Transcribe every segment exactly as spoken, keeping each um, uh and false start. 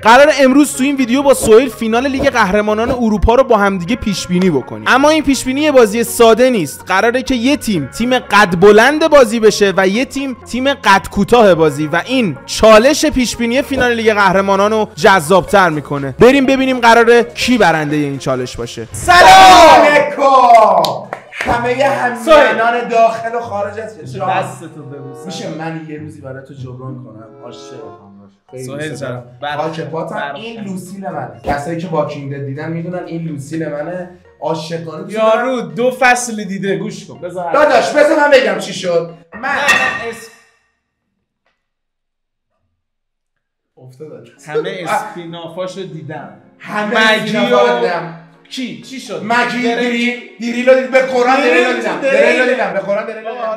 قرار امروز تو این ویدیو با سهیل فینال لیگ قهرمانان اروپا رو با همدیگه پیش بینی بکنیم. اما این پیش بینی بازی ساده نیست. قراره که یه تیم تیم قد بلند بازی بشه و یه تیم تیم قد کوتاه بازی و این چالش پیش بینی فینال لیگ قهرمانان رو جذاب‌تر میکنه. بریم ببینیم قراره کی برنده این چالش باشه. سلام علیکم همه همینان داخل و خارج از کشور. دستتو ببوسم. میشه من یه روزی برای تو جبران کنم؟ عاشقم. سهیل جان خاکپاتم. این لوسیل منه. کسایی که واکینگ دد دیدن میدونن این لوسیل منه. عاشقانه یارو دو فصل دیده. گوش کن بذار داداش بذار من بگم چی شد. من اسم افتاد همه اسپینافاشو دیدم. همه اسپینافا دیدم. چی چی شد؟ مجید دیری دیری رو دید. به قرآن دیری رو دیدم. دیری رو دیدم. به قرآن دیری رو دیدم.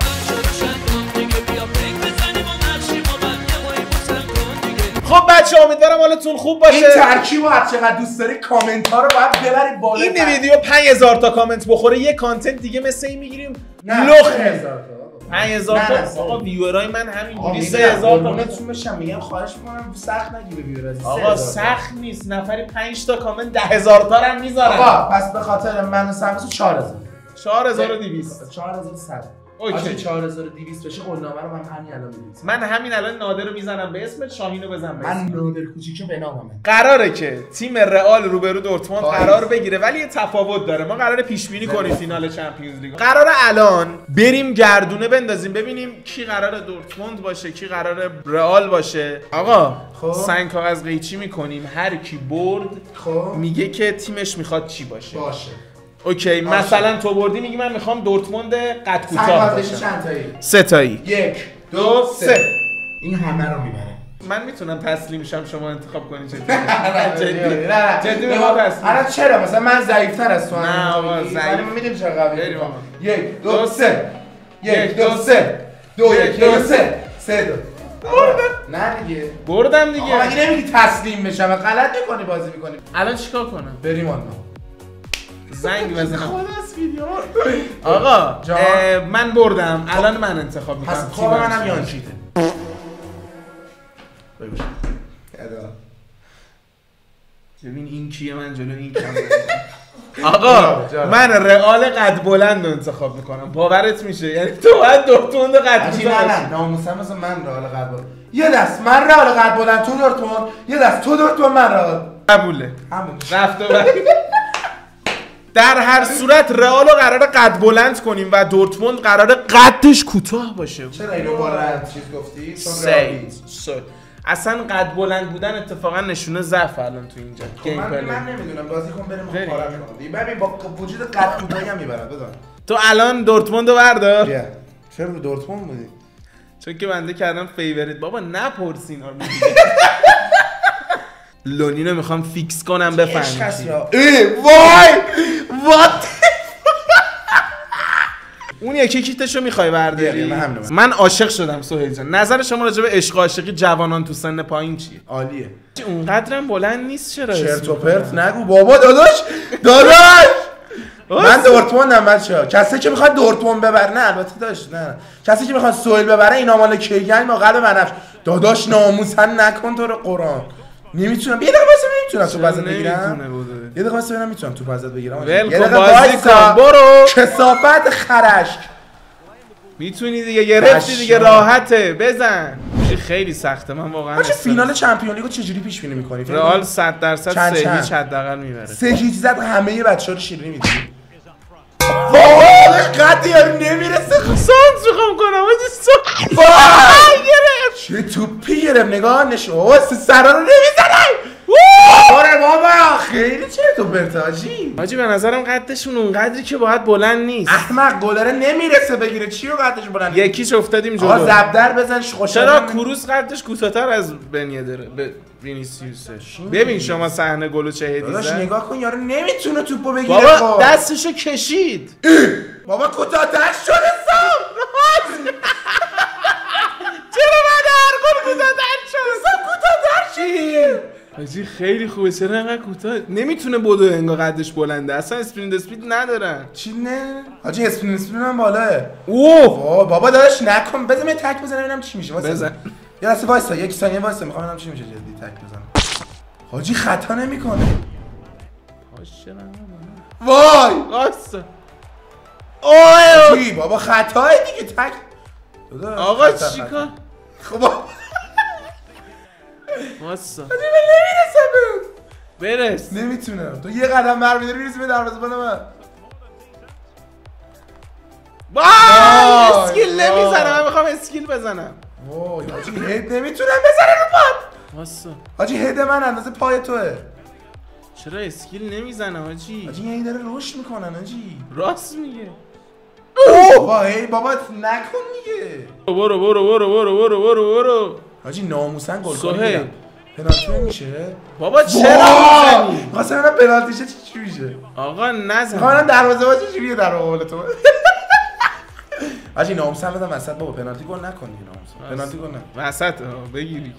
خب بچه امیدوارم حالتون خوب باشه. این ترکیب رو هر چقدر دوست داری کامنت ها رو باید ببرید بالا. این ویدیو پنج هزار تا کامنت بخوره یه کانتنت دیگه مثل این میگیریم. لخ هزار تا پنج هزار تا. آقا ویورای من همینجوری سه هزار تا نتون بشم. میگم خواهش می‌کنم سخت نگیره ویورای. آقا سخت نیست. نفری پنج تا کامنت ده هزار تا هم میذارن. آقا پس به خاطر من و سمسو چهار هزار. چهار هزار و دویست. چهار هزار و صد. اوکی چهار هزار و دویست بشه قولنامه رو من همین الان می‌نویسم. من همین الان نادر رو میزنم به اسمت، شاهین رو بزنم به اسمت. من نادر کوچیکو به ناممه. قراره که تیم رئال روبرو دورتموند قرار بگیره ولی یه تفاوت داره. ما قراره پیش بینی کنیم فینال چمپیونز لیگ. قراره الان بریم گردونه بندازیم ببینیم کی قراره دورتموند باشه کی قراره رئال باشه. آقا خب سنگ کاغذ قیچی میکنیم. هر کی برد خب میگه که تیمش میخواد چی باشه. باشه. اوکی باشه. مثلا تو بردی میگی من میخوام دورتموند قد کوتاه باشه. چند تایی؟ سه تایی. یک دو سه. این همه رو میبره. من میتونم تسلیم شم شما انتخاب کنید چه جدی نه جدی به ما تسلیم. الان چرا مثلا من ضعیف‌تر از تو ام؟ نه آقا ضعیف. میدونی چرا قویه؟ یک دو سه. یک دو سه. دو یک دو سه. سه دو. بردم. نه دیگه. بردم دیگه. آقا مگه نمیگی تسلیم بشم؟ غلط می‌کنی بازی می‌کنی. الان چیکار کنم؟ بریم آن. زنگ بزنم. خلاص ویدیو. آقا من بردم. الان من انتخاب می‌کنم. پس خواب منم یانچیته. بگوش. ببین این کیه من جلو این کم. آقا من رئال قد بلند رو انتخاب میکنم. باورت میشه؟ یعنی تو باید دورتموند قد بلند. نه نه ناموسم مثلا من رئال قد بلند. یه دست من رئال قد بلند تو دورتموند، یه دست تو دورتموند من رئال. قبوله. همون رفت و برگشت. در هر صورت رئال رو قراره قد بلند کنیم و دورتموند قراره قدش کوتاه باشه. چرا اینو بلند چیز گفتی؟ چون اصلا قد بلند بودن اتفاقا نشونه ضعف الان تو اینجا. گیم من پلی. من نمیدونم بازی کن بریم مخالفت کنیم. ببین با وجود قد کوتاهی هم میبرن بدون. تو الان دورتموند رو بردار. چرا چرا دورتموند بودی؟ چون که بنده کردم فیوریت. بابا نپرس اینا رو. لونینو میخوام فیکس کنم بفهمی. ای وای وات اون یکی کیتشو میخوای برداری؟ من, من عاشق شدم سهیل جان. نظر شما راجع به عشق و عاشقی جوانان تو سن پایین چیه؟ عالیه. اونقدرم بلند نیست. چرا چرت و پرت نگو بابا. داداش داداش من دورتموندم بچه‌ها. کسی که میخواد دورتموند ببره نه البته داش نه کسی که میخواد سهیل ببره اینا مال کیگن ما قلب بنفش. داداش ناموسن نکن تو رو قرآن. نمیتونم یه دقیقه واسه نمیتونم تو پازت بگیرم. یه دقیقه واسه ببینم میتونم تو پازت بگیرم. یه دقیقه بازی کن برو. کثافت خرشک. میتونی دیگه گرفتی دیگه راحته بزن. خیلی سخته من واقعا. چه فینال چمپیون لیگو چجوری پیش بینی می‌کنی؟ رئال صد درصد سه هیچ حداقل میبره. سه هیچ زد همه بچه‌ها رو شیرینی میدی. وای قد یارو نمیرسه. سانس میخوام کنم آجی سانس. گرفت. چه توپی گرفت نگاه نشو. اوه سرا رو نمیزنه. آره بابا خیلی چه تو برتاجی. آجی به نظرم قدشون اونقدری که باید بلند نیست. احمق گلره نمیرسه بگیره. چی رو قدش بلند؟ یکیش افتادیم جلو. آقا زبدر بزن خوشحال. چرا کروس قدش کوتاه‌تر از بنیدر به وینیسیوسه؟ ببین شما صحنه گلو چه هدی زد. داداش نگاه کن یارو نمیتونه توپو بگیره. بابا دستشو کشید. بابا کوتاه‌تر شده سام. چرا بعد هر گل کوتاه‌تر شد؟ سام کوتاه‌تر شد. حاجی خیلی خوبه. چرا انقدر کوتاه؟ نمیتونه بدو انگار قدش بلنده. اصلا اسپرینت اسپید ندارن. چی نه؟ حاجی اسپرینت اسپید هم بالاه. اوه بابا داداش نکن. بذار من تک بزنم ببینم چی میشه. بزن. یه لحظه وایسا یک ثانیه وایسا میخوام ببینم چی میشه جدی تک بزنم. حاجی خطا نمیکنه. وای واسه اوه حاجی بابا خطاه دیگه تک. آقا چیکار؟ خب واسه حاجی من نمیرسم. برس. نمیتونم. تو یه قدم برمی‌داری میرسی به دروازه‌بان من. وای اسکیل نمیزنم. من میخوام اسکیل بزنم. وای حاجی هد نمیتونم بزنم رو پات. واسه حاجی هد من اندازه پای توه. چرا اسکیل نمیزنه حاجی؟ حاجی یعنی داره رشد میکنن حاجی. راست میگه. بابا هی بابا نکن دیگه. برو برو برو برو برو برو برو برو. حاجی ناموسن گل سهیل کنه. پنالتی میشه؟ بابا چرا میزنی؟ واسه من پنالتیشه چی میشه؟ آقا نزن. خواهرم دروازه باشه چجوریه در مقابل تو؟ حاجی ناموسن بزن وسط بابا پنالتی گل نکن دیگه ناموسن. پنالتی گل نکن. وسط بگیری.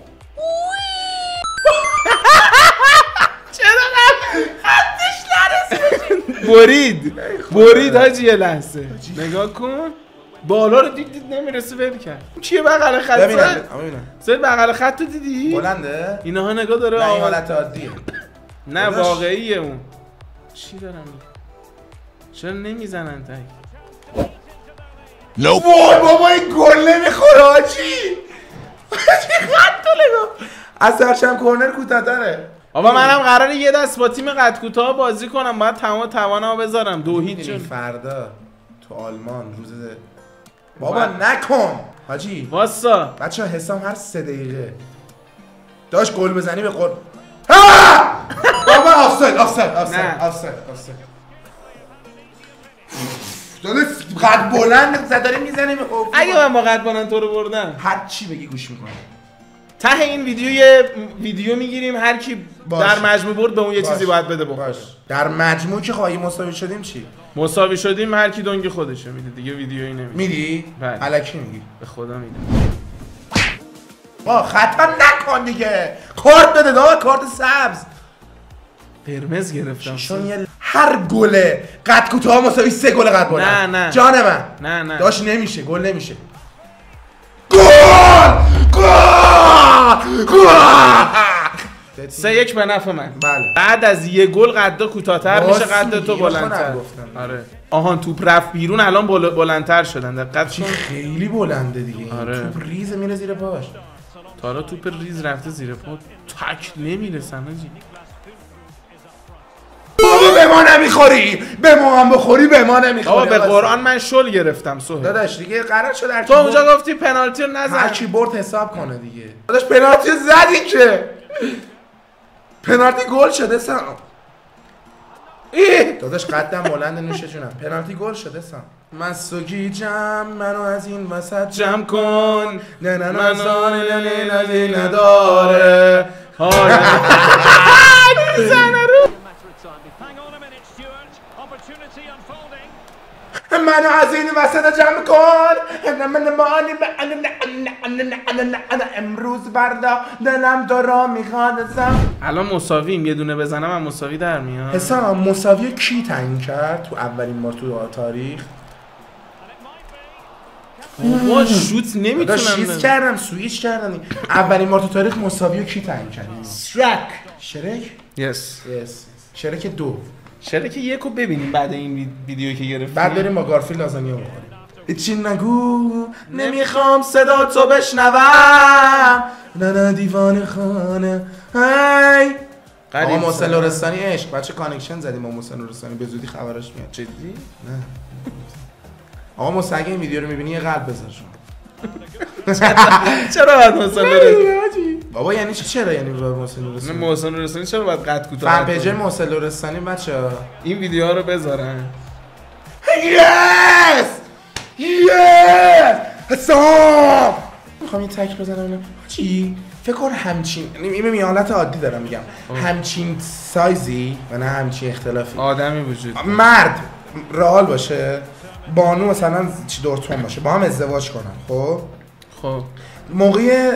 چرا خطش نرسید؟ برید برید حاجی یه لحظه نگاه کن بالا رو دید دید نمیرسه ول کرد. کیه بغل خط؟ ببینم ببینم سر بغل خط رو دیدی؟ بلنده؟ اینها نگاه داره. نه این حالت عادیه. نه واقعیه اون. چی دارم میگم؟ چرا نمیزنن تک؟ وای بابا این گل نمیخوره حاجی. خط تو نگاه. از سرچم کورنر کوتاه‌تره. بابا منم قراره یه دست با تیم قد کوتاه بازی کنم. باید تمام توانمو بذارم. دو هیچ شد. فردا تو آلمان روز بابا نکن حاجی. واسا بچه‌ها حسام هر سه دقیقه داش گل بزنی به قر بابا آفساید آفساید آفساید آفساید آفساید. داده قد بلند زداری میزنی. اگه من با قد بلند تو رو بردم هر چی بگی گوش میکنم. ته این ویدیو یه ویدیو میگیریم هر کی در مجموع برد به اون یه باش. چیزی باید بده بخوره. در مجموع که خواهی مساوی شدیم چی؟ مساوی شدیم هر کی دنگ خودشه میده دیگه. ویدیویی نمیده. میدی؟ بله. الکی میگی؟ به خدا میده. با خطا نکن دیگه. کارت بده داغ کارت سبز. قرمز گرفتم. چون یه هر گله قد کوتاه مساوی سه گل قد بلند. نه نه. جان من. نه نه. داش نمیشه گل نمیشه. گل! گل! گل! سه یک به نفع من. بله. بعد از یه گل قدا کوتاه‌تر میشه قد تو بلندتر. آره. آهان توپ رفت بیرون الان بل... بلندتر شدن. دقت کن. خیلی بلنده دیگه. آره. توپ ریز میره زیر پاش. تا حالا توپ ریز رفته زیر پا تک نمیرسن آجی. بابا به ما نمیخوری. به ما هم بخوری به ما نمیخوری. بابا به قرآن من شل گرفتم سهیل. داداش دیگه قرار شد هر تو اونجا گفتی پنالتی رو نزن. هر کی برد حساب کنه دیگه. داداش پنالتی زدی که. پنالتی گل شده سام. ای داداش قدم بلند نوشه جونم. پنالتی گل شده سام. مسوگی جمع منو از این وسط جمع کن. نه نه نه زانه نه نداره. حالا میزنه رو. منو از این وسط جمع کن. من مانی انا امروز بردا دلم تو را میخوادم. الان مساویم. یه دونه بزنم من مساوی در میاد. حسام مساوی کی تعیین کرد تو اولین بار تو تاریخ؟ بابا شوت نمیتونم. چیز کردم سویچ کردم. اولین بار تو تاریخ مساوی کی تعیین کرد؟ شرک. شرک؟ یس یس. شرک دو. شرک یکو ببینیم بعد این ویدیویی که گرفتیم. بعد بریم با گارفیلد لازانیا بخوریم. هیچی نگو نمیخوام صدا تو بشنوم. نه نه دیوانه خانه هی. آقا محسن لرستانی عشق بچه کانکشن زدیم با محسن لرستانی به زودی خبرش میاد. جدی؟ نه آقا محسن اگه این ویدیو رو میبینی یه قلب بذار شما. چرا باید محسن لرستانی؟ بابا یعنی چی چرا یعنی باید محسن لرستانی؟ محسن لرستانی چرا باید قد کوتاه؟ فن پیج محسن لرستانی بچه‌ها این ویدیوها رو بذارن. یس! یس! حسام! میخوام یه تک بزنم اینو. چی؟ فکر کن همچین این می حالت عادی دارم میگم. همچین سایزی و نه همچین اختلافی. آدمی وجود. مرد رئال باشه. بانو مثلا چی دورتموند باشه. با هم ازدواج کنن. خب؟ خب. موقع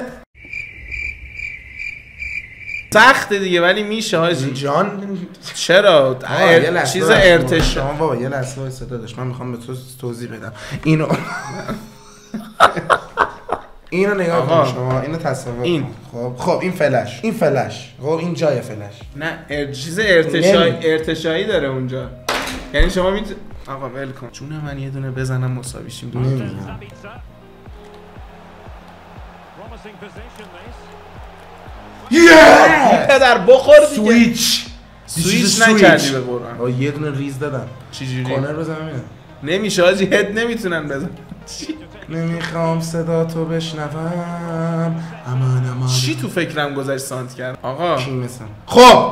سخته دیگه ولی میشه حاجی. جان چرا؟ ار... چیز ارتش. شما بابا یه لحظه وایسا داداش من میخوام به تو توضیح بدم. اینو اینو نگاه آقا. کن شما، اینو تصور این. کن. خب خب این فلش، این فلش، خب این جای فلش. نه ار... چیز ارتشایی ارتشایی داره اونجا. یعنی شما میت آقا ول کن. چون من یه دونه بزنم مساویشیم دو تا. یه پدر بخور دیگه. سویچ سویچ نکردی به قرآن. آ یه دونه ریز دادم. چجوری؟ کورنر بزنم اینو. نمیشه آجی، هد نمیتونن بزن. نمیخوام صدا تو بشنوم. امان امان. چی تو فکرم گذشت سانت کرد؟ آقا کی مثلا؟ خب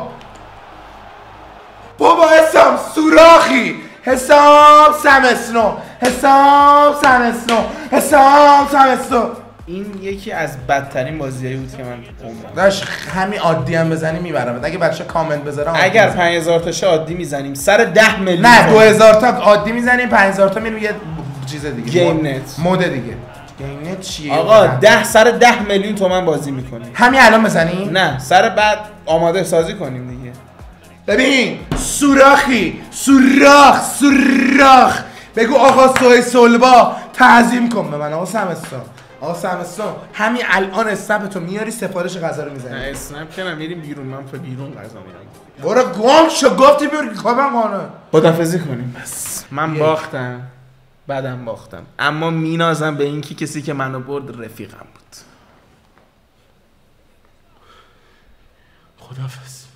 بابا حسام سوراخی، حسام سمسنو، حسام سمسنو، حسام سمسنو. این یکی از بدترین بازیایی بود که من عمرم داش همین عادی هم بزنی میبرم. اگه بچه کامنت بذارم اگر پنج هزار تا عادی میزنیم سر ده میلیون. نه دو هزار تا عادی میزنیم، پنج هزار تا میریم یه چیز دیگه. گیم نت مود دیگه. گیم نت چیه؟ آقا ده سر ده میلیون تومن بازی میکنیم. همین الان بزنیم؟ نه سر بعد آماده سازی کنیم دیگه. ببین سوراخی، سوراخ، سوراخ. بگو آقا سوی سولبا تعظیم کن به من. آقا سمستان، آقا سمستان همین الان اسنپ تو میاری سفارش غذا رو میزنی. نه اسنپ که میریم بیرون، من تو بیرون غذا میرم. برو گم شو، گفتی بیار که کامن قانون. خدافظی کنیم بس. من باختم، بعدم باختم، اما مینازم به اینکه کسی که منو برد رفیقم بود. خدافظ.